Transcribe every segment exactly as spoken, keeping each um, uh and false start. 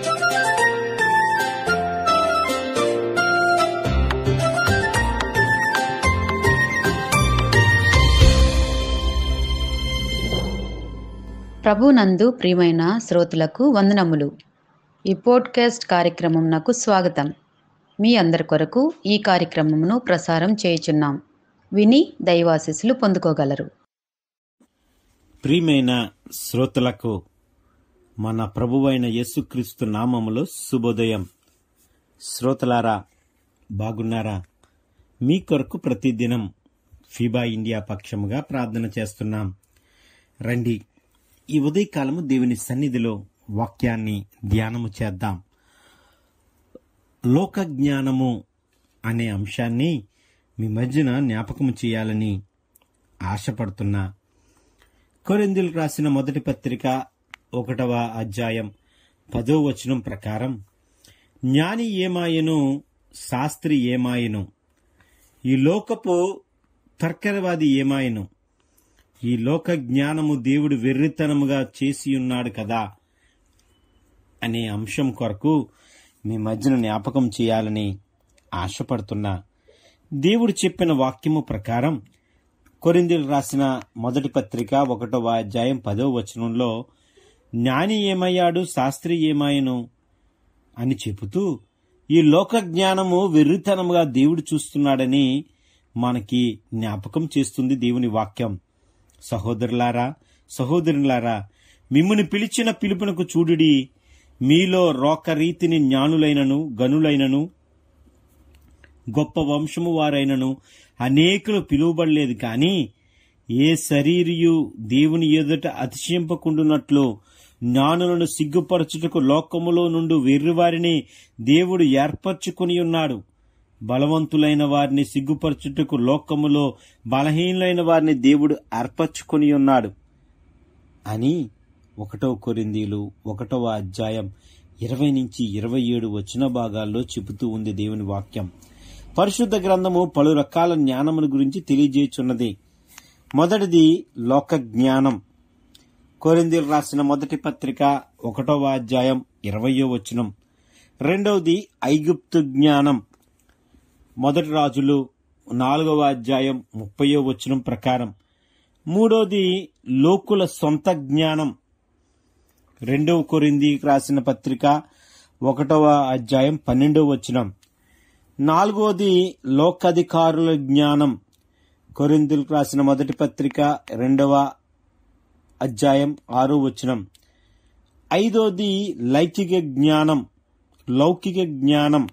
ప్రభునందు ప్రియమైన శ్రోతలకు వందనములు. ఈ పోడ్కాస్ట్ కార్యక్రమంనకు స్వాగతం. మీ అందరి కొరకు ఈ కార్యక్రమమును ప్రసారం చేయుచున్నాం. విని దైవాశీస్సులు పొందుకోగలరు. ప్రియమైన శ్రోతలకు మన ప్రభువైన యేసుక్రీస్తు నామములో శుభోదయం. శ్రోతలారా, బాగున్నారా? మీ కొరకు ప్రతిదినం ఫీబా ఇండియా పక్షముగా ప్రార్థన చేస్తున్నాం. రండి, ఈ ఉదయకాలము దేవుని సన్నిధిలో వాక్యాన్ని ధ్యానము చేద్దాం. లోక జ్ఞానము అనే అంశాన్ని మీ మధ్యన జ్ఞాపకము చేయాలని ఆశపడుతున్నా. కొరింథీయులకు రాసిన మొదటి పత్రిక ఒకటవ అధ్యాయం పదో వచనం ప్రకారం, జ్ఞాని ఏమాయను, శాస్త్రి ఏమాయను, ఈ లోకపు తర్కవాది ఏమాయను, ఈ లోక జ్ఞానము దేవుడు వెర్రితనముగా చేసి ఉన్నాడు కదా అనే అంశం కొరకు మీ మధ్యన జ్ఞాపకం చేయాలని ఆశపడుతున్నా. దేవుడు చెప్పిన వాక్యము ప్రకారం కొరింథీయులకు రాసిన మొదటి పత్రిక ఒకటవ అధ్యాయం పదో వచనంలో జ్ఞాని ఏమయ్యాడు, శాస్త్రి ఏమాయను అని చెబుతూ ఈ లోక జ్ఞానము వెర్రితనముగా దేవుడు చూస్తున్నాడని మనకి జ్ఞాపకం చేస్తుంది దేవుని వాక్యం. సహోదరులారా, సహోదరులారా, మిమ్ముని పిలిచిన పిలుపునకు చూడుడి. మీలో రోకరీతిని జ్ఞానులైనను గనులైనను గొప్ప వంశము వారైనను అనేకులు పిలువబడలేదు. కాని ఏ శరీరియు దేవుని ఎదుట అతిశయింపకుండునట్లు జ్ఞానులను సిగ్గుపరచుటకు లోకములో నుండి వెర్రివారిని దేవుడు ఏర్పరచుకుని ఉన్నాడు. బలవంతులైన వారిని సిగ్గుపరచుటకు లోకములో బలహీనులైన వారిని దేవుడు ఏర్పరచుకొని ఉన్నాడు అని ఒకటో కొరింథీయులు ఒకటవ అధ్యాయం ఇరవై నుంచి ఇరవై ఏడు వచన భాగాల్లో చెబుతూ ఉంది దేవుని వాక్యం. పరిశుద్ధ గ్రంథము పలు రకాల జ్ఞానముల గురించి తెలియజేయుచున్నది. మొదటిది లోక జ్ఞానం. కొరింథీయులకు రాసిన మొదటి పత్రిక ఒకటవ అధ్యాయం ఇరవయో వచనం. రెండవది ఐగుప్తు జ్ఞానం. మొదటి రాజులు నాలుగవ అధ్యాయం ముప్పయో వచనం ప్రకారం. మూడోది లోకుల సొంత జ్ఞానం. రెండవ కొరింథీయులకు రాసిన పత్రిక ఒకటవ అధ్యాయం పన్నెండవ వచనం. నాలుగోది లోకాధికారుల జ్ఞానం. కొరింథీయులకు రాసిన మొదటి పత్రిక రెండవ అధ్యాయం ఆరో వచనం. ఐదోది లౌకిక జ్ఞానం, లౌకిక జ్ఞానం.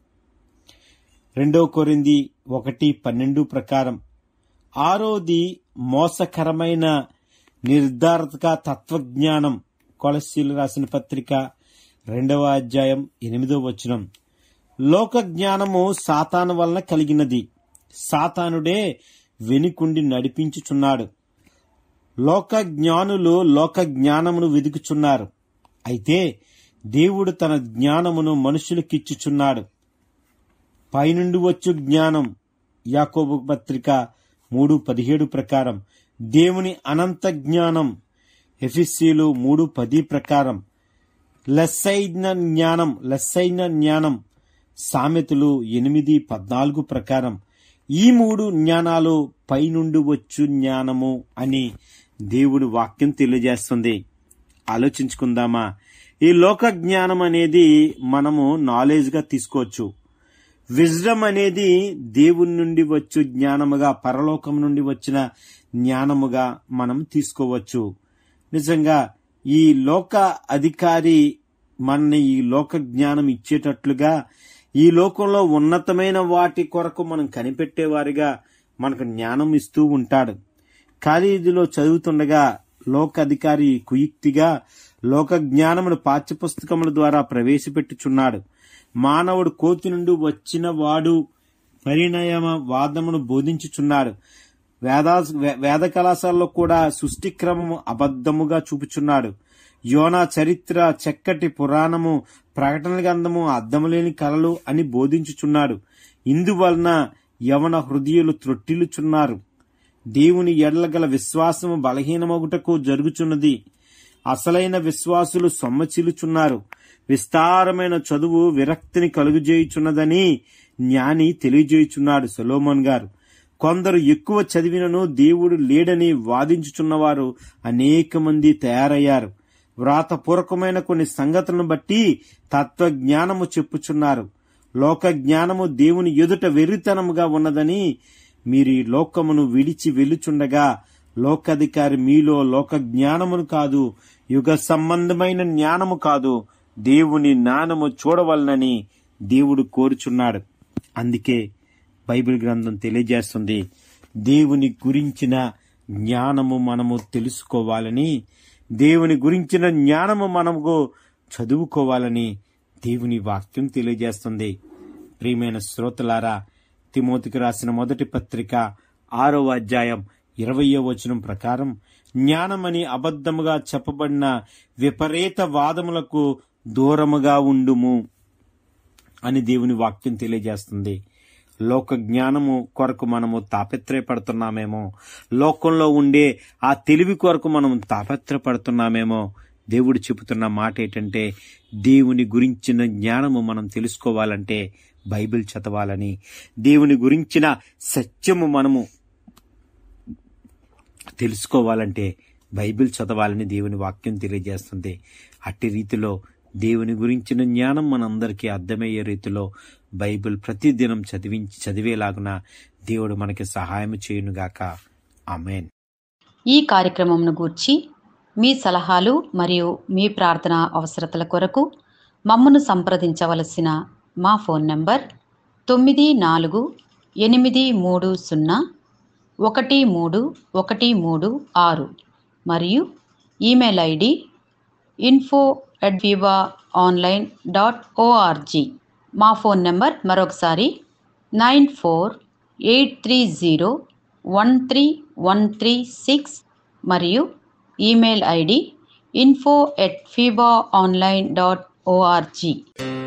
రెండో కొరింథీ ఒకటి పన్నెండు ప్రకారం. ఆరోది మోసకరమైన నిర్ధారక తత్వజ్ఞానం. కొలస్సీలు రాసిన పత్రిక రెండవ అధ్యాయం ఎనిమిదో వచనం. లోక జ్ఞానము సాతాను వలన కలిగినది, సాతానుడే వెనుకుండి నడిపించుచున్నాడు. లోక జ్ఞానులు లోక జ్ఞానమును వెదుకుచున్నారు. అయితే దేవుడు తన జ్ఞానమును మనుషులకిచ్చుచున్నాడు. పైనుండి వచ్చు జ్ఞానం. యాకోబు పత్రిక మూడు పదిహేడు ప్రకారం. దేవుని అనంత జ్ఞానం. ఎఫెసీయులు మూడు పది ప్రకారం. లెస్సైన జ్ఞానం, లెస్సైన జ్ఞానం. సామెతలు ఎనిమిది పద్నాలుగు ప్రకారం. ఈ మూడు జ్ఞానాలు పైనుండి వచ్చు జ్ఞానము అని దేవుడి వాక్యం తెలియజేస్తుంది. ఆలోచించుకుందామా? ఈ లోక జ్ఞానం అనేది మనము నాలెడ్జ్ గా తీసుకోవచ్చు. విజ్డమ్ అనేది దేవుని నుండి వచ్చు జ్ఞానముగా, పరలోకం నుండి వచ్చిన జ్ఞానముగా మనం తీసుకోవచ్చు. నిజంగా ఈ లోక అధికారి మనని ఈ లోక జ్ఞానం ఇచ్చేటట్లుగా ఈ లోకంలో ఉన్నతమైన వాటి కొరకు మనం కనిపెట్టేవారిగా మనకు జ్ఞానం ఇస్తూ ఉంటాడు. కాలేజీలో చదువుతుండగా లోక అధికారి కుయుక్తిగా లోక జ్ఞానమును పాఠ్యపుస్తకముల ద్వారా ప్రవేశపెట్టుచున్నాడు. మానవుడు కోతి నుండి వచ్చిన వాడు పరిణామ వాదమును బోధించుచున్నాడు. వేద వేద కళాశాలలో కూడా సృష్టిక్రమము అబద్ధముగా చూపుచున్నాడు. యోనా చరిత్ర, చక్కటి పురాణము, ప్రకటన గ్రంథము అద్దములేని కలలు అని బోధించుచున్నాడు. ఇందువలన యవన హృదయులు త్రొట్టిల్లుచున్నారు. దేవుని ఎడల గల విశ్వాసము బలహీనమగుటకు జరుగుచున్నది. అసలైన విశ్వాసులు సొమ్మచిలుచున్నారు. విస్తారమైన చదువు విరక్తిని కలుగుజేయుచున్నదని జ్ఞాని తెలియజేయుచున్నాడు సొలొమోన్ గారు. కొందరు ఎక్కువ చదివినను దేవుడు లేడని వాదించుచున్నవారు అనేక మంది తయారయ్యారు. వ్రాతపూర్వకమైన కొన్ని సంగతులను బట్టి తత్వజ్ఞానము చెప్పుచున్నారు. లోక జ్ఞానము దేవుని ఎదుట వెర్రితనముగా ఉన్నదని మీరు ఈ లోకమును విడిచి వెళ్ళుచుండగా లోకాధికారి మీలో లోక జ్ఞానమును కాదు, యుగ సంబంధమైన జ్ఞానము కాదు, దేవుని జ్ఞానము చూడవలనని దేవుడు కోరుచున్నాడు. అందుకే బైబిల్ గ్రంథం తెలియజేస్తుంది, దేవుని గురించిన జ్ఞానము మనము తెలుసుకోవాలని, దేవుని గురించిన జ్ఞానము మనము చదువుకోవాలని దేవుని వాక్యం తెలియజేస్తుంది. ప్రియమైన శ్రోతలారా, తిమోతికి రాసిన మొదటి పత్రిక ఆరవ అధ్యాయం ఇరవయో వచనం ప్రకారం జ్ఞానమని అబద్ధముగా చెప్పబడిన విపరీత వాదములకు దూరముగా ఉండుము అని దేవుని వాక్యం తెలియజేస్తుంది. లోక జ్ఞానము కొరకు మనము తాపత్రయపడుతున్నామేమో, లోకంలో ఉండే ఆ తెలివి కొరకు మనం తాపత్రయపడుతున్నామేమో. దేవుడు చెబుతున్న మాట ఏంటంటే, దేవుని గురించిన జ్ఞానము మనం తెలుసుకోవాలంటే బైబిల్ చదవాలని, దేవుని గురించిన సత్యము మనము తెలుసుకోవాలంటే బైబిల్ చదవాలని దేవుని వాక్యం తెలియజేస్తుంది. అట్టి రీతిలో దేవుని గురించిన జ్ఞానం మనందరికీ అర్థమయ్యే రీతిలో బైబిల్ ప్రతిదినం చదివించి చదివేలాగున దేవుడు మనకి సహాయం చేయునుగాక. ఆమేన్. ఈ కార్యక్రమంను గూర్చి మీ సలహాలు మరియు మీ ప్రార్థన అవసరతల కొరకు మమ్మను సంప్రదించవలసిన మా ఫోన్ నంబర్ తొమ్మిది నాలుగు ఎనిమిది మూడు సున్నా ఒకటి మూడు ఒకటి మూడు ఆరు మరియు email ID info at viva online dot O R G. మా ఫోన్ నెంబర్ మరొకసారి nine four eight three zero one three one three six మరియు email ID info at fiba online dot ORG.